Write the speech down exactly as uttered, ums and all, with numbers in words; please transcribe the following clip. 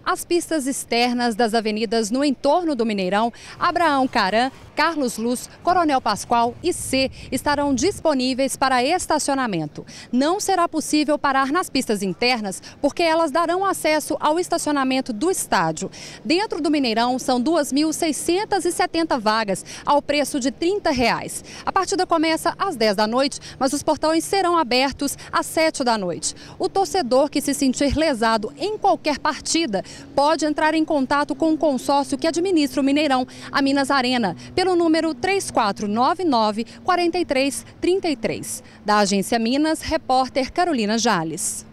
As pistas externas das avenidas no entorno do Mineirão, Abraão Caram, Carlos Luz, Coronel Pascoal e C estarão disponíveis para estacionamento. Não será possível parar nas pistas internas porque elas darão acesso ao estacionamento do estádio. Dentro do Mineirão são duas mil seiscentas e setenta vagas ao preço de trinta reais. A partida começa às dez da noite, mas os portões serão abertos às sete da noite. O torcedor que se sentir lesado em qualquer partida pode entrar em contato com o consórcio que administra o Mineirão, a Minas Arena, pelo número três quatro nove nove, quatro três três três. Da Agência Minas, repórter Carolina Jales.